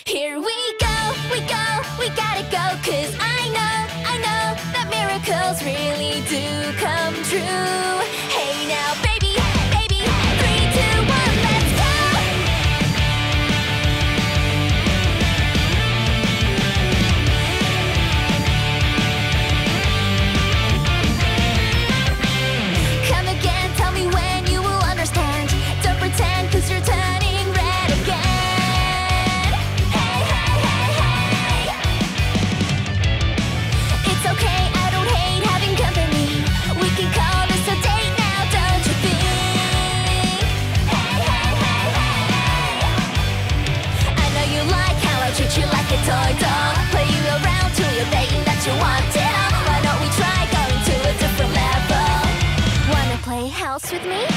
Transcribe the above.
Here we gotta go, 'cause I know that miracles really do come true. Hey now, baby, 3, 2, 1, let's go! Come again, tell me when you will understand. Don't pretend, 'cause you're turning red again. Hey, hey, hey, hey. It's okay, I don't hate having company. We can call this a date now, don't you think? Hey, hey, hey, hey. I know you like how I treat you like a toy doll. Play you around till you're betting that you want it all. Why don't we try going to a different level? Wanna play house with me?